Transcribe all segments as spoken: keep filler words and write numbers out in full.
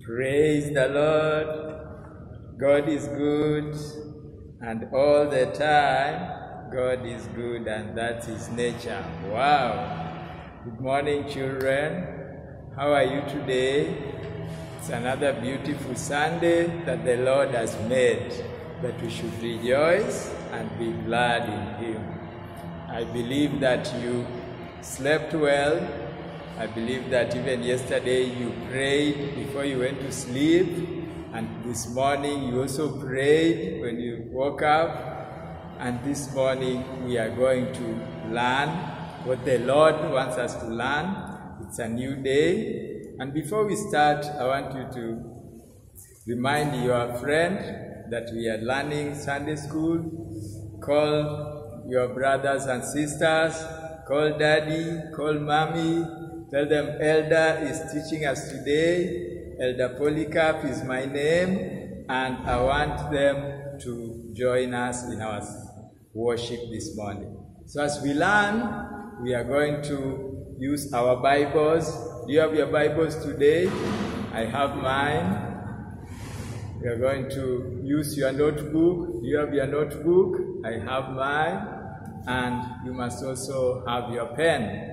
Praise the Lord. God is good, and all the time, God is good, and that's His nature. Wow. Good morning, children. How are you today? It's another beautiful Sunday that the Lord has made, that we should rejoice and be glad in Him. I believe that you slept well. I believe that even yesterday you prayed before you went to sleep, and this morning you also prayed when you woke up, and this morning we are going to learn what the Lord wants us to learn. It's a new day, and before we start, I want you to remind your friend that we are learning Sunday school. Call your brothers and sisters, call daddy, call mommy. Tell them Elder is teaching us today. Elder Polycarp is my name, and I want them to join us in our worship this morning. So as we learn, we are going to use our Bibles. Do you have your Bibles today? I have mine. We are going to use your notebook. Do you have your notebook? I have mine. And you must also have your pen.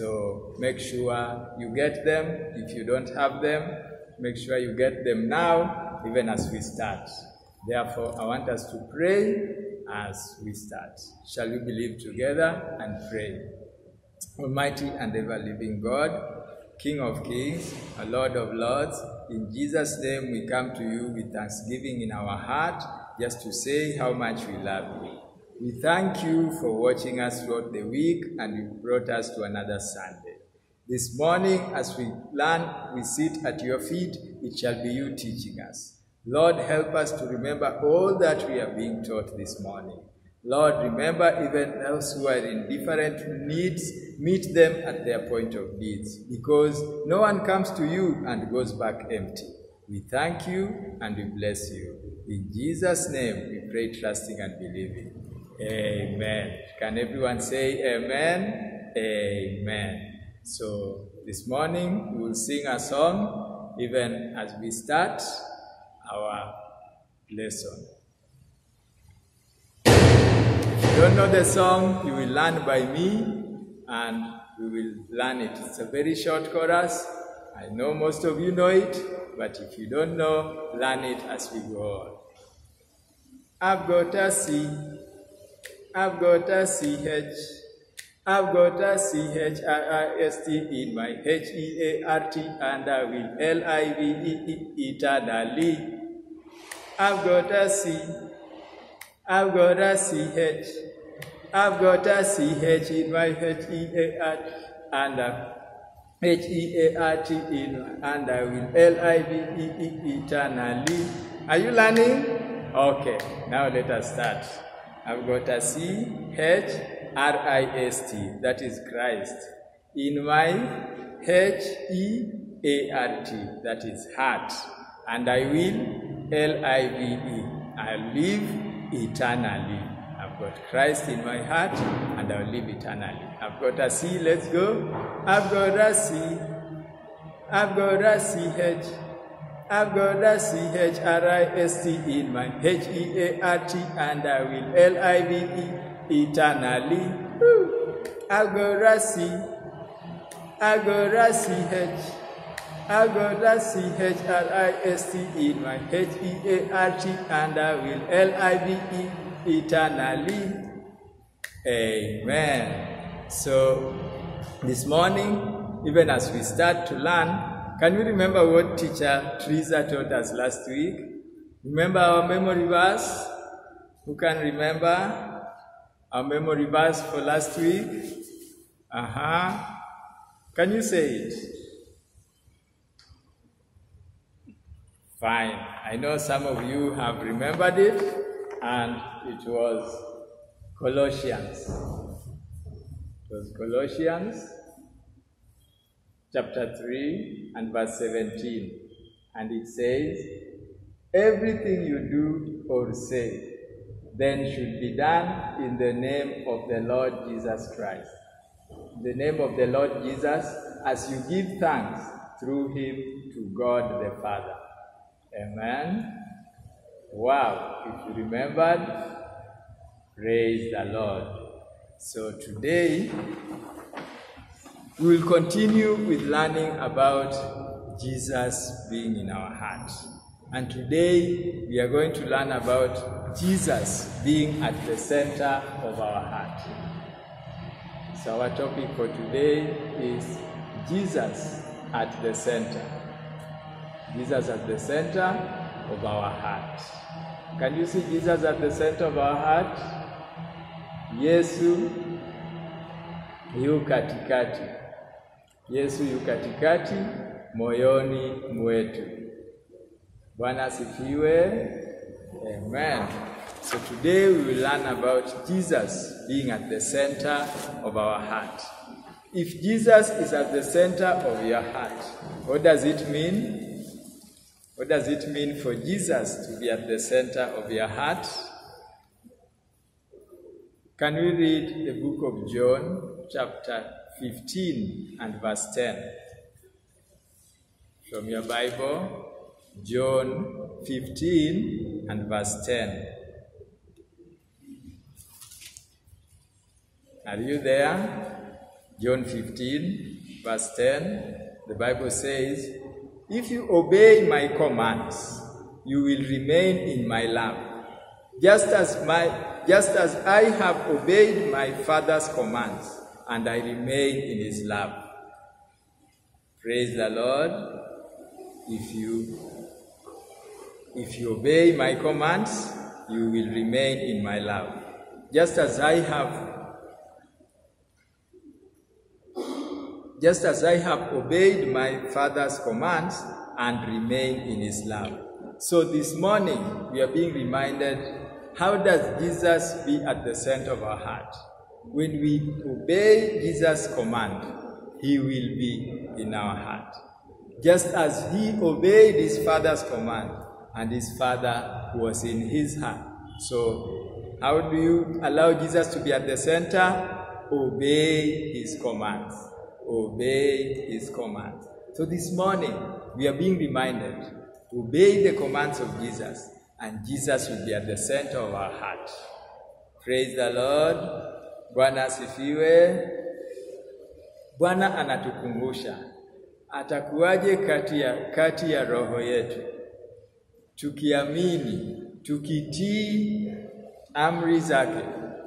So make sure you get them. If you don't have them, make sure you get them now, even as we start. Therefore, I want us to pray as we start. Shall we believe together and pray? Almighty and ever-living God, King of kings, a Lord of lords, in Jesus' name we come to you with thanksgiving in our heart, just to say how much we love you. We thank you for watching us throughout the week, and you brought us to another Sunday. This morning, as we learn, we sit at your feet, it shall be you teaching us. Lord, help us to remember all that we are being taught this morning. Lord, remember even those who are in different needs, meet them at their point of needs, because no one comes to you and goes back empty. We thank you and we bless you. In Jesus' name, we pray, trusting and believing. Amen. Can everyone say amen? Amen. So this morning we will sing a song even as we start our lesson. If you don't know the song, you will learn by me, and we will learn it. It's a very short chorus. I know most of you know it, but if you don't know, learn it as we go on. I've got a C. I've got a C H, I've got a C H R I S T in my H E A R T, and I will L I V E E eternally. I've got a C, I've got a C H, I've got a C H in my H E A R T, and I H E A R T in, and I will L I V E E eternally. Are you learning? Okay, now let us start. I've got a C H R I S T, that is Christ, in my H E A R T, that is heart, and I will L I V E, I'll live eternally. I've got Christ in my heart, and I'll live eternally. I've got a C, let's go. I've got a C, I've got a C H, I've got a C H R I S T in my H E A R T, and I will L I V E eternally. Woo. I've got a C, I've got a C H, I've got a C H R I S T in my H E A R T, and I will L I V E eternally. Amen. So this morning, even as we start to learn, can you remember what teacher Teresa taught us last week? Remember our memory verse? Who can remember our memory verse for last week? Uh-huh. Can you say it? Fine. I know some of you have remembered it, and it was Colossians. It was Colossians chapter three and verse seventeen, and it says, everything you do or say then should be done in the name of the Lord Jesus Christ. In the name of the Lord Jesus, as you give thanks, through him to God the Father. Amen. Wow, if you remembered, praise the Lord. So today, we will continue with learning about Jesus being in our hearts. And today, we are going to learn about Jesus being at the center of our heart. So our topic for today is Jesus at the center. Jesus at the center of our heart. Can you see Jesus at the center of our heart? Yesu yu katikati. Yesu yu katikati moyoni mwetu. Bwana asifiwe. Amen. So today we will learn about Jesus being at the center of our heart. If Jesus is at the center of your heart, what does it mean? What does it mean for Jesus to be at the center of your heart? Can we read the book of John, chapter fifteen and verse ten? From your Bible, John fifteen and verse ten. Are you there? John fifteen, verse ten. The Bible says, "If you obey my commands, you will remain in my love, just as my just as I have obeyed my Father's commands, and I remain in his love." Praise the Lord. If you if you obey my commands, you will remain in my love, just as I have just as I have obeyed my Father's commands and remain in his love. So this morning, we are being reminded, how does Jesus be at the center of our heart? When we obey Jesus' command, he will be in our heart. Just as he obeyed his Father's command, and his Father was in his heart. So how do you allow Jesus to be at the center? Obey his commands. Obey his commands. So this morning, we are being reminded to obey the commands of Jesus, and Jesus will be at the center of our heart. Praise the Lord. Bwana asifiwe. Bwana anatukumbusha, atakuwaje kati ya, kati ya roho yetu, tukiamini, tukitii amri zake,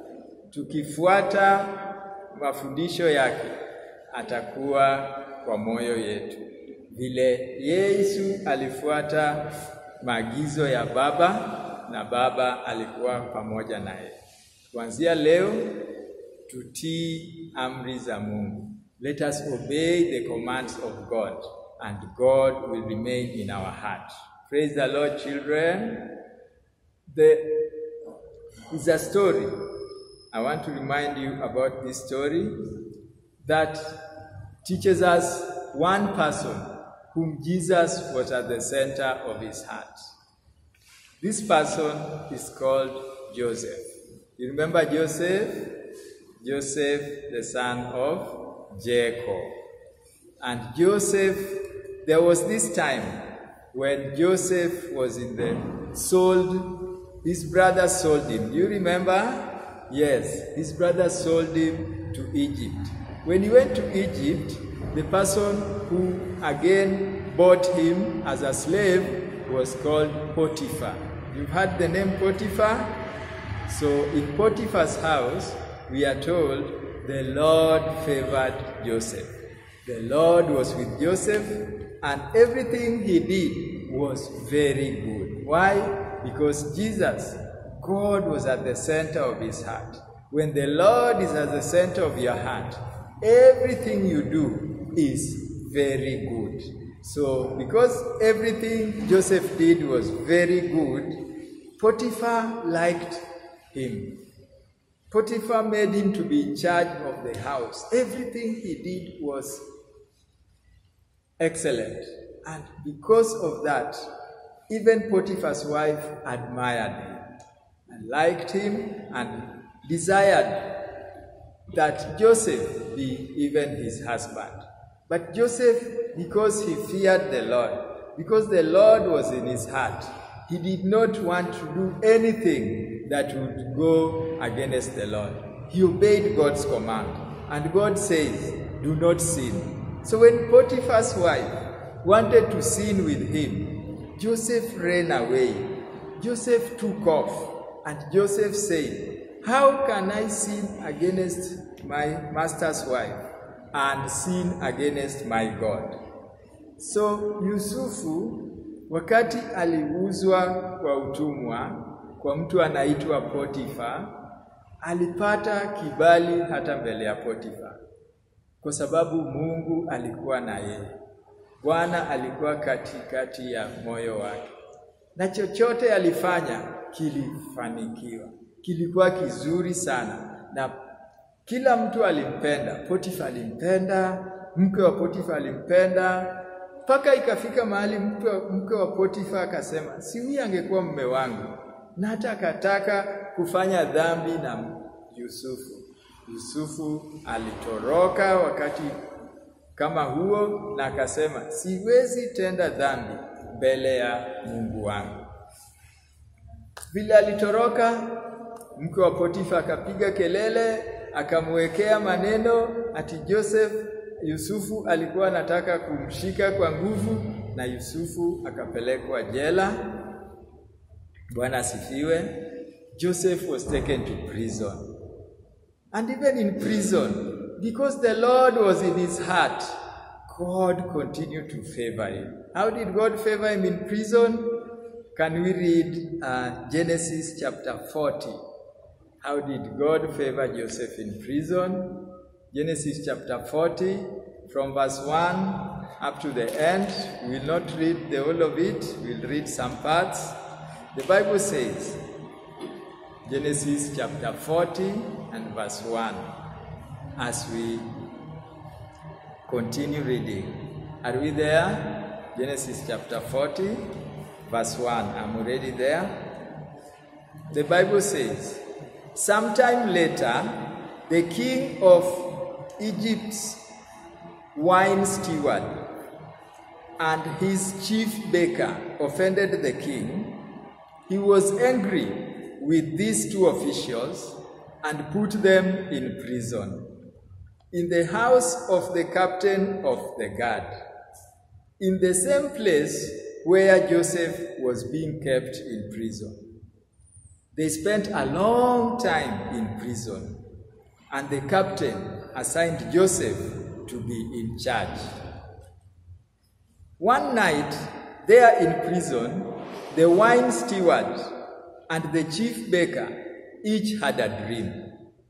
tukifuata mafundisho yake, atakuwa kwa moyo yetu. Vile Yesu alifuata maagizo ya Baba, na Baba alikuwa pamoja naye. Kuanzia leo, tutii amri za Mungu. Let us obey the commands of God, and God will remain in our heart. Praise the Lord, children. There is a story. I want to remind you about this story that teaches us one person whom Jesus was at the center of his heart. This person is called Joseph. You remember Joseph? Joseph, the son of Jacob. And Joseph, there was this time when Joseph was in the sold, his brother sold him. Do you remember? Yes, his brother sold him to Egypt. When he went to Egypt, the person who again bought him as a slave was called Potiphar. You've heard the name Potiphar? So in Potiphar's house, we are told the Lord favored Joseph. The Lord was with Joseph, and everything he did was very good. Why? Because Jesus, God, was at the center of his heart. When the Lord is at the center of your heart, everything you do is very good. So, because everything Joseph did was very good, Potiphar liked him. Potiphar made him to be in charge of the house. Everything he did was excellent. And because of that, even Potiphar's wife admired him and liked him and desired that Joseph be even his husband. But Joseph because he feared the Lord, because the Lord was in his heart. He did not want to do anything that would go against the Lord. He obeyed God's command. And God says, do not sin. So when Potiphar's wife wanted to sin with him, Joseph ran away. Joseph took off. And Joseph said, how can I sin against my master's wife and sin against my God? So Yusufu, wakati aliuzwa kwa utumwa kwa mtu anaitwa Potifa, alipata kibali hata mbele ya Potifa, kwa sababu Mungu alikuwa na yeye. Bwana alikuwa katikati ya moyo wake, na chochote alifanya kilifanikiwa, kilikuwa kizuri sana, na kila mtu alimpenda. Potifa alimpenda, mke wa Potifa alimpenda, mpaka ikafika mahali mke, mke wa Potifa akasema, si huyu angekuwa mume wangu, na hata akataka kufanya dhambi na Yusufu. Yusufu alitoroka wakati kama huo, na akasema, siwezi tenda dhambi mbele ya Mungu wangu. Bila alitoroka, mke wa Potifa akapiga kelele, akamwekea maneno ati Joseph, Yusufu alikuwa anataka kumshika kwa nguvu, na Yusufu akapelekwa jela. Bwana asifiwe. Joseph was taken to prison. And even in prison, because the Lord was in his heart, God continued to favor him. How did God favor him in prison? Can we read uh, Genesis chapter forty? How did God favor Joseph in prison? Genesis chapter forty, from verse one up to the end. We will not read the whole of it. We will read some parts. The Bible says, Genesis chapter forty and verse one, as we continue reading. Are we there? Genesis chapter forty, verse one. I'm already there. The Bible says, sometime later, the king of Egypt's wine steward and his chief baker offended the king. He was angry with these two officials and put them in prison, in the house of the captain of the guard, in the same place where Joseph was being kept in prison. They spent a long time in prison, and the captain assigned Joseph to be in charge. One night, there in prison, the wine steward and the chief baker each had a dream.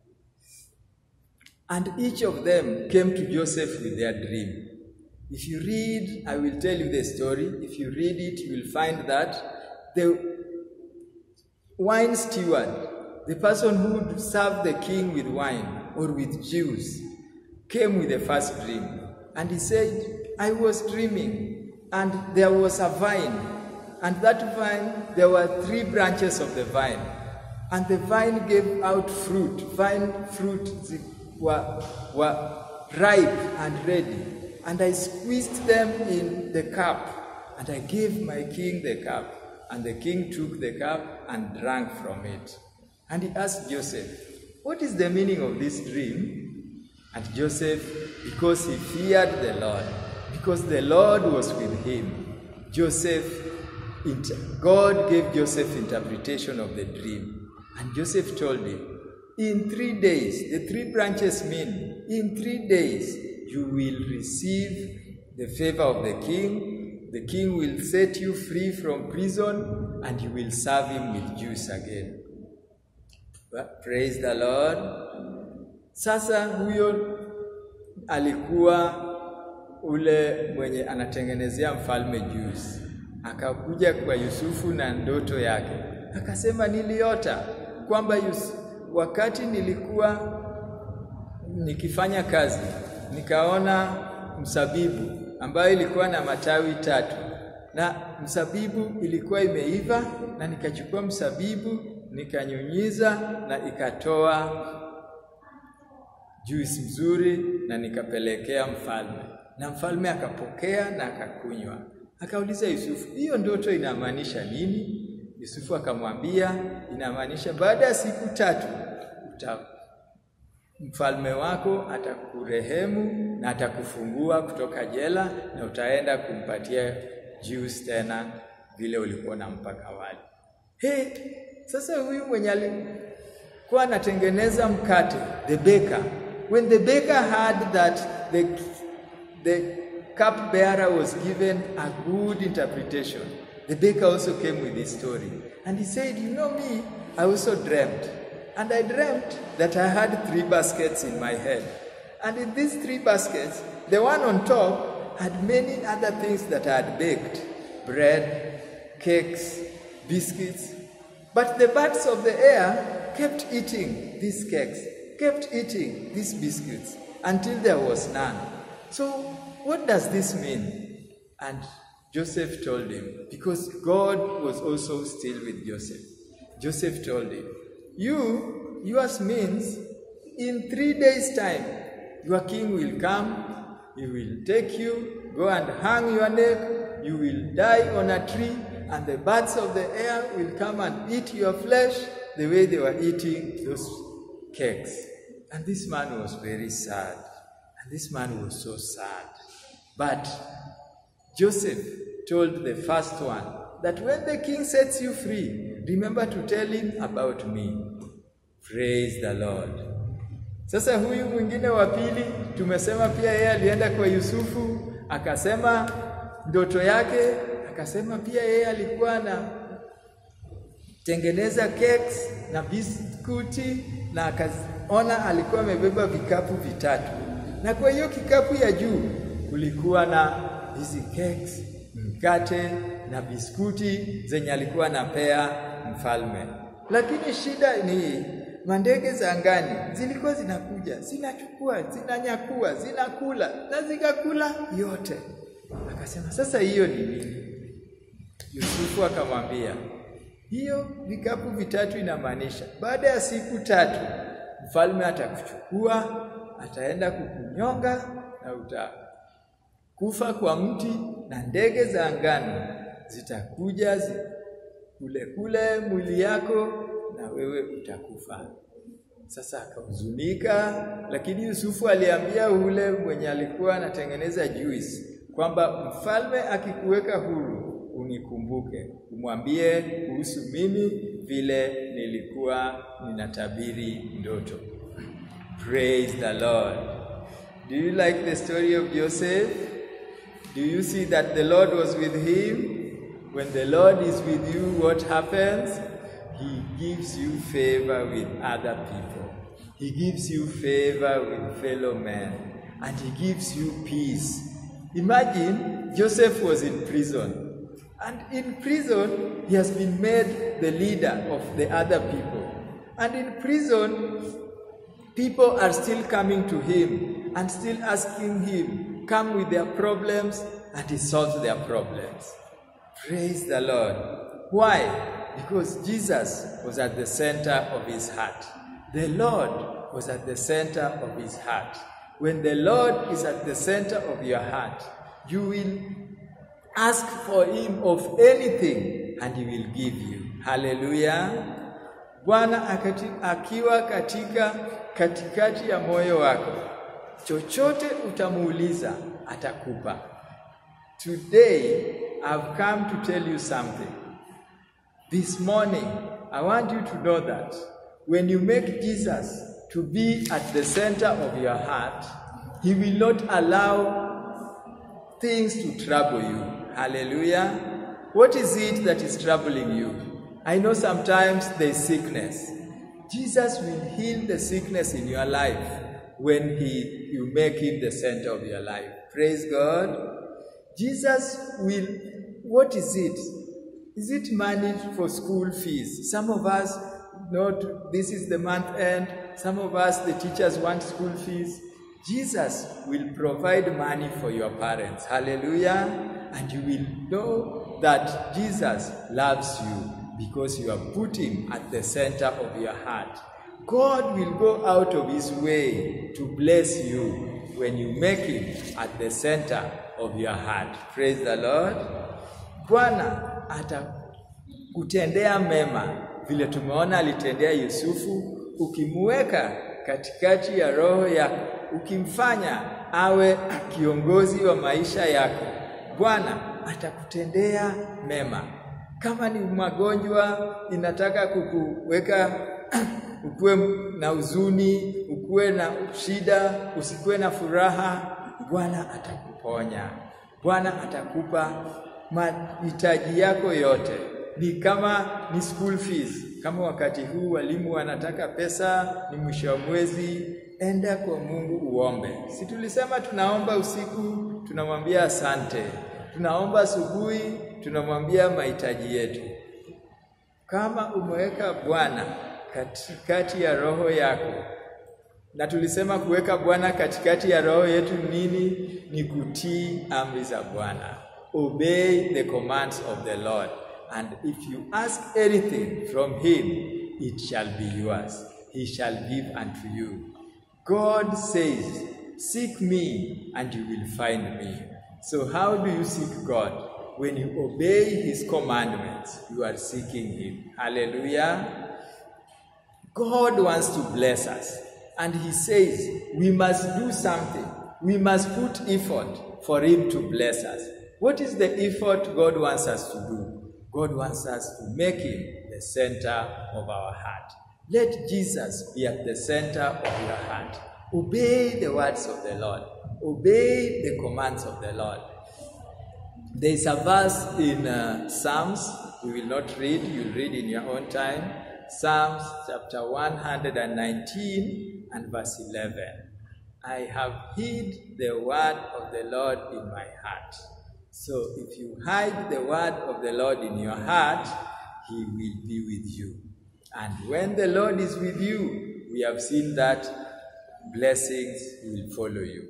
And each of them came to Joseph with their dream. If you read, I will tell you the story. If you read it, you will find that the wine steward, the person who would serve the king with wine or with juice, came with the first dream. And he said, I was dreaming, and there was a vine. And that vine, there were three branches of the vine. And the vine gave out fruit. Vine fruit were, were ripe and ready. And I squeezed them in the cup. And I gave my king the cup. And the king took the cup and drank from it. And he asked Joseph, what is the meaning of this dream? And Joseph, because he feared the Lord, because the Lord was with him, Joseph, God gave Joseph interpretation of the dream. And Joseph told him, in three days, the three branches mean, in three days, you will receive the favor of the king. The king will set you free from prison, and you will serve him with juice again. But praise the Lord. Sasa huyo alikuwa ule mwenye anatengenezea mfalme juice. Akakuja kwa Yusufu na ndoto yake. Akasema, niliota kwamba wakati nilikuwa nikifanya kazi, nikaona msabibu ambayo ilikuwa na matawi tatu. Na msabibu ilikuwa imeiva, na nikachukua msabibu, nikanyunyiza, na ikatoa juice mzuri, na nikapelekea mfalme. Na mfalme akapokea na akakunywa. Akauliza Yusufu, hiyo ndoto inamaanisha nini? Yusufu akamwambia, inamaanisha baada ya siku tatu uta, mfalme wako atakurehemu na atakufungua kutoka jela na utaenda kumpatia juice tena vile ulikuwa unampa awali. Hey, sasa huyu mwenye alikuwa anatengeneza mkate, the baker, when the baker heard that the the cupbearer was given a good interpretation, the baker also came with his story. And he said, you know me, I also dreamt. And I dreamt that I had three baskets in my head. And in these three baskets, the one on top had many other things that I had baked. Bread, cakes, biscuits. But the birds of the air kept eating these cakes, kept eating these biscuits, until there was none. So, what does this mean? And Joseph told him, because God was also still with Joseph. Joseph told him, you, yours means, in three days' time, your king will come, he will take you, go and hang your neck, you will die on a tree, and the birds of the air will come and eat your flesh the way they were eating those cakes. And this man was very sad. And this man was so sad. But Joseph told the first one that when the king sets you free, remember to tell him about me. Praise the Lord. Sasa huyu mwingine wa pili, tumesema pia yeye alienda kwa Yusufu, akasema ndoto yake, akasema pia yeye alikuwa na tengeneza cakes na biskuti, na akaona alikuwa amebeba vikapu vitatu. Na kwa hiyo kikapu ya juu kulikuwa na hizi cakes, mkate na biskuti zenye alikuwa anapea mfalme. Lakini shida ni mandege za angani zilikuwa zinakuja, zinachukua, zinanyakua, zinakula na zikakula yote. Akasema sasa hiyo ni nini? Yusufu akamwambia, hiyo vikapu vitatu inamaanisha baada ya siku tatu mfalme atakuchukua, ataenda kukunyonga na utakufa kwa mti, na ndege za angani zitakuja zi, kule kule mwili yako na wewe utakufa. Sasa akahuzunika, lakini Yusufu aliambia ule mwenye alikuwa anatengeneza juice kwamba mfalme akikuweka huru unikumbuke, umwambie kuhusu mimi vile nilikuwa ninatabiri ndoto. Praise the Lord. Do you like the story of Joseph? Do you see that the Lord was with him? When the Lord is with you, what happens? He gives you favor with other people. He gives you favor with fellow men. And he gives you peace. Imagine Joseph was in prison. And in prison, he has been made the leader of the other people. And in prison, people are still coming to him and still asking him, come with their problems, and he solves their problems. Praise the Lord. Why? Because Jesus was at the center of his heart. The Lord was at the center of his heart. When the Lord is at the center of your heart, you will ask for him of anything and he will give you. Hallelujah. Bwana akiwa katika katikati ya moyo wako, chochote utamuuliza atakupa. Today I've come to tell you something. This morning I want you to know that when you make Jesus to be at the center of your heart, he will not allow things to trouble you. Hallelujah. What is it that is troubling you? I know sometimes there is sickness. Jesus will heal the sickness in your life when he, you make him the center of your life. Praise God. Jesus will, what is it? Is it money for school fees? Some of us, not, this is the month end. Some of us, the teachers want school fees. Jesus will provide money for your parents. Hallelujah. And you will know that Jesus loves you because you have put him at the center of your heart. God will go out of his way to bless you when you make him at the center of your heart. Praise the Lord. Bwana atakutendea mema vile tumeona alitendea Yusufu, ukimweka katikati ya roho yako, ukimfanya awe kiongozi wa maisha yako. Bwana atakutendea mema. Kama ni magonjwa inataka kukuweka ukuwe na huzuni, ukuwe na shida, usikuwe na furaha, Bwana atakuponya. Bwana atakupa mahitaji yako yote. Ni kama ni school fees. Kama wakati huu walimu wanataka pesa, ni mwisho wa mwezi, enda kwa Mungu uombe. Si tulisema tunaomba usiku, tunamwambia asante. Tunaomba asubuhi, tunamwambia mahitaji yetu. Kama umeweka Bwana katikati ya roho yako, na tulisema kuweka Bwana katikati ya roho yetu nini? Ni kutii amri za Bwana. Obey the commands of the Lord. And if you ask anything from him, it shall be yours. He shall give unto you. God says, seek me and you will find me. So how do you seek God? When you obey his commandments, you are seeking him. Hallelujah. God wants to bless us. And he says, we must do something. We must put effort for him to bless us. What is the effort God wants us to do? God wants us to make him the center of our heart. Let Jesus be at the center of your heart. Obey the words of the Lord. Obey the commands of the Lord. There is a verse in uh, Psalms. We will not read. You'll read in your own time. Psalms chapter one hundred nineteen and verse eleven. I have hid the word of the Lord in my heart. So if you hide the word of the Lord in your heart, he will be with you. And when the Lord is with you, we have seen that blessings will follow you.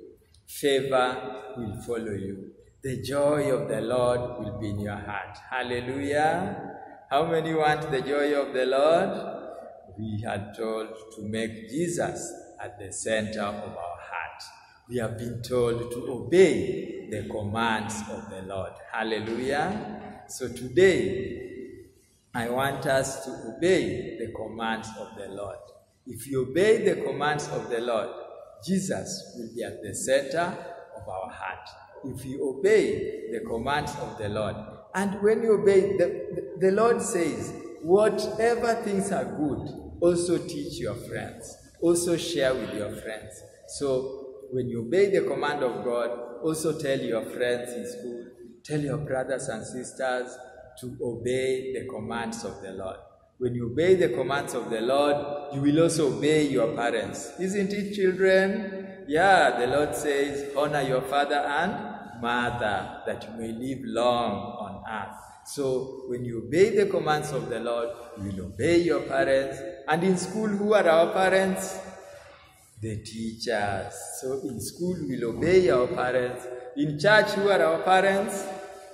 Favor will follow you. The joy of the Lord will be in your heart. Hallelujah. How many want the joy of the Lord? We are told to make Jesus at the center of our heart. We have been told to obey the commands of the Lord. Hallelujah. So today, I want us to obey the commands of the Lord. If you obey the commands of the Lord, Jesus will be at the center of our heart. If you obey the commands of the Lord, and when you obey, the, the, the Lord says, whatever things are good, also teach your friends. Also share with your friends. So when you obey the command of God, also tell your friends in school, tell your brothers and sisters to obey the commands of the Lord. When you obey the commands of the Lord, you will also obey your parents. Isn't it, children? Yeah, the Lord says, honor your father and mother, that you may live long on earth. So when you obey the commands of the Lord, you will obey your parents. And in school, who are our parents? The teachers. So in school, we will obey our parents. In church, who are our parents?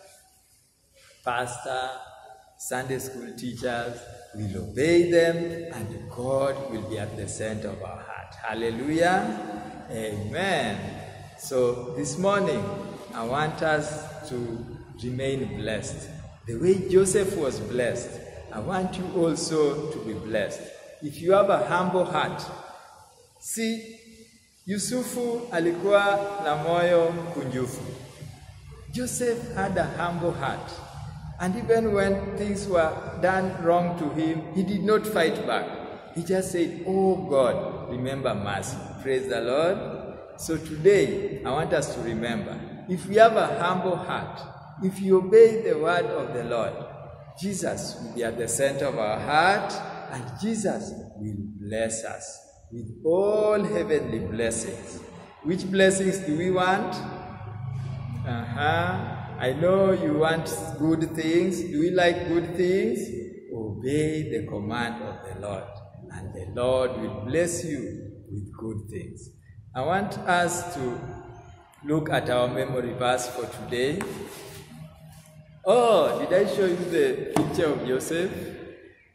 Pastor, Sunday school teachers. We will obey them, and God will be at the center of our heart. Hallelujah. Amen. So this morning, I want us to remain blessed. The way Joseph was blessed, I want you also to be blessed. If you have a humble heart, see, Yusufu alikuwa na moyo mkunjufu. Joseph had a humble heart. And even when things were done wrong to him, he did not fight back. He just said, oh God, remember mercy. Praise the Lord. So today, I want us to remember, if we have a humble heart, if you obey the word of the Lord, Jesus will be at the center of our heart, and Jesus will bless us with all heavenly blessings. Which blessings do we want? Uh-huh. I know you want good things. Do you like good things? Obey the command of the Lord, and the Lord will bless you with good things. I want us to look at our memory verse for today. Oh, did I show you the picture of Joseph?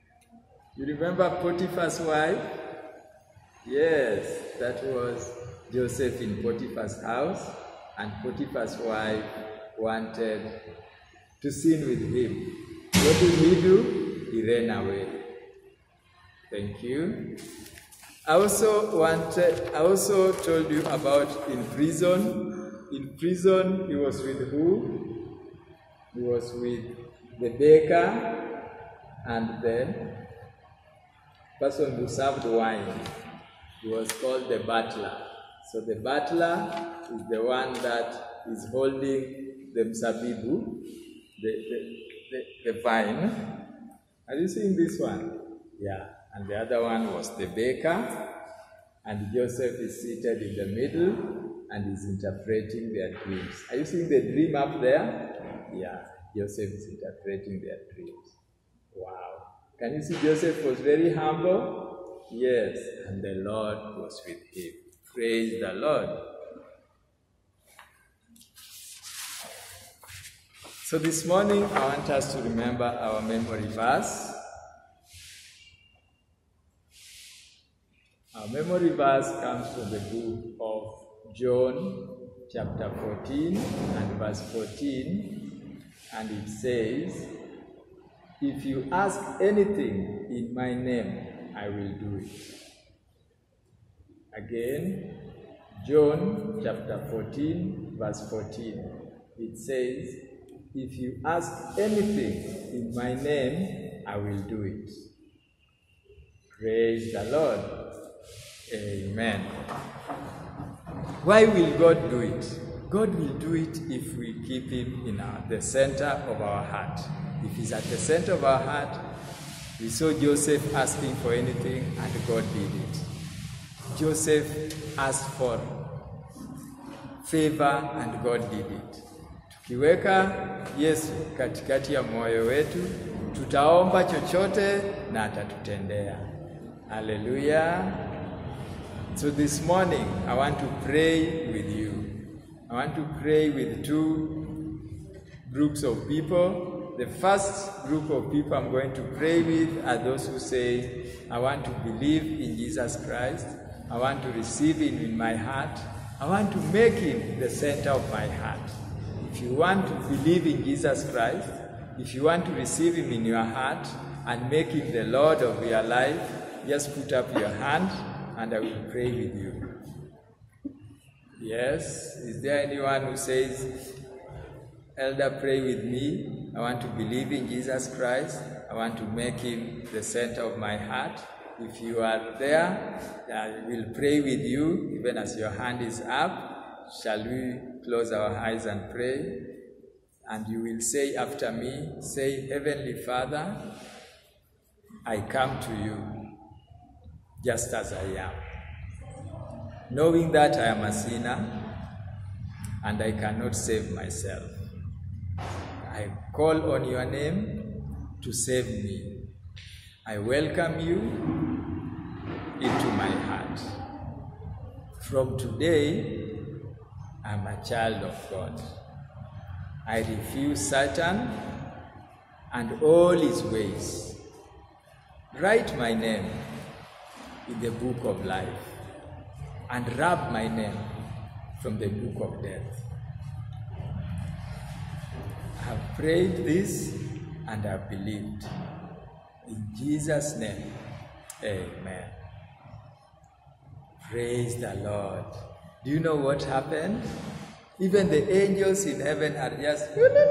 You remember Potiphar's wife? Yes, that was Joseph in Potiphar's house, and Potiphar's wife wanted to sin with him. What did he do? He ran away. Thank you. I also wanted, I also told you about in prison. In prison, he was with who? He was with the baker and the person who served wine. He was called the butler. So the butler is the one that is holding the mzabibu, the, the, the, the vine. Are you seeing this one? Yeah. And the other one was the baker. And Joseph is seated in the middle and is interpreting their dreams. Are you seeing the dream up there? Yeah. Joseph is interpreting their dreams. Wow. Can you see Joseph was very humble? Yes. And the Lord was with him. Praise the Lord. So this morning, I want us to remember our memory verse. Our memory verse comes from the book of John, chapter fourteen, and verse fourteen. And it says, "If you ask anything in my name, I will do it." Again, John chapter fourteen, verse fourteen. It says, "If you ask anything in my name, I will do it." Praise the Lord. Amen. Why will God do it? God will do it if we keep him in our, the center of our heart. If he's at the center of our heart, we saw Joseph asking for anything and God did it. Joseph asked for favor and God did it. Tukiweka Yesu katikati ya moyo wetu, tutaomba chochote na atatutendea. Hallelujah. So this morning, I want to pray with you. I want to pray with two groups of people. The first group of people I'm going to pray with are those who say, I want to believe in Jesus Christ. I want to receive him in my heart. I want to make him the center of my heart. If you want to believe in Jesus Christ, if you want to receive him in your heart and make him the Lord of your life, just put up your hand and I will pray with you. Yes? Is there anyone who says, Elder, pray with me. I want to believe in Jesus Christ. I want to make him the center of my heart. If you are there, I will pray with you, even as your hand is up. Shall we close our eyes and pray? And you will say after me, say, Heavenly Father, I come to you just as I am, knowing that I am a sinner and I cannot save myself. I call on your name to save me. I welcome you into my heart. From today, I'm a child of God. I refuse Satan and all his ways. Write my name in the book of life and rub my name from the book of death. I have prayed this and I have believed. In Jesus' name, amen. Praise the Lord. Do you know what happened? Even the angels in heaven are just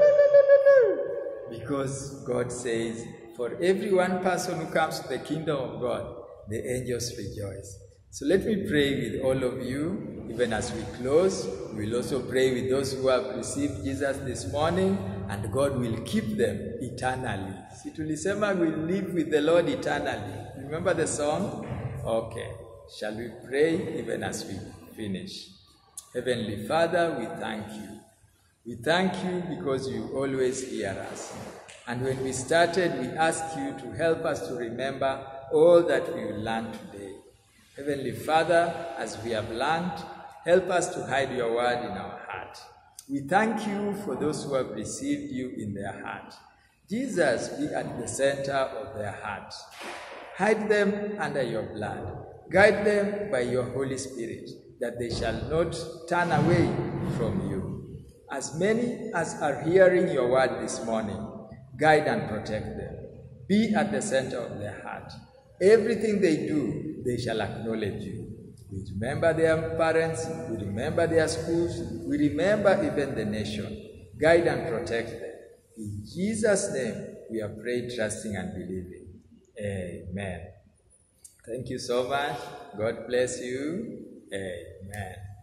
because God says, for every one person who comes to the kingdom of God, the angels rejoice. So let me pray with all of you, even as we close. We'll also pray with those who have received Jesus this morning, and God will keep them eternally. Si tulisema we'll live with the Lord eternally. Remember the song? Okay. Shall we pray even as we finish? Heavenly Father, we thank you. We thank you because you always hear us. And when we started, we asked you to help us to remember all that we will learn today. Heavenly Father, as we have learned, help us to hide your word in our heart. We thank you for those who have received you in their heart. Jesus, be at the center of their heart. Hide them under your blood. Guide them by your Holy Spirit, that they shall not turn away from you. As many as are hearing your word this morning, guide and protect them. Be at the center of their heart. Everything they do, they shall acknowledge you. We remember their parents, we remember their schools, we remember even the nation. Guide and protect them. In Jesus' name, we are praying, trusting, and believing. Amen. Thank you so much. God bless you. Amen.